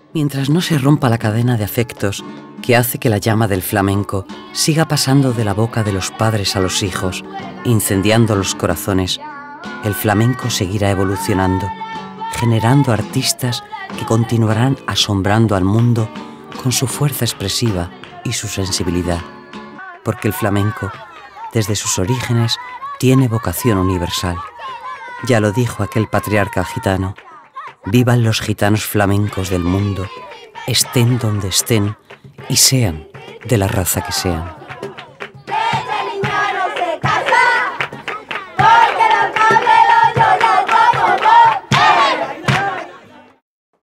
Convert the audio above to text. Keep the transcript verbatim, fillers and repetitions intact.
Mientras no se rompa la cadena de afectos que hace que la llama del flamenco siga pasando de la boca de los padres a los hijos, incendiando los corazones, el flamenco seguirá evolucionando, generando artistas que continuarán asombrando al mundo con su fuerza expresiva y su sensibilidad, porque el flamenco, desde sus orígenes, tiene vocación universal. Ya lo dijo aquel patriarca gitano: vivan los gitanos flamencos del mundo, estén donde estén y sean de la raza que sean.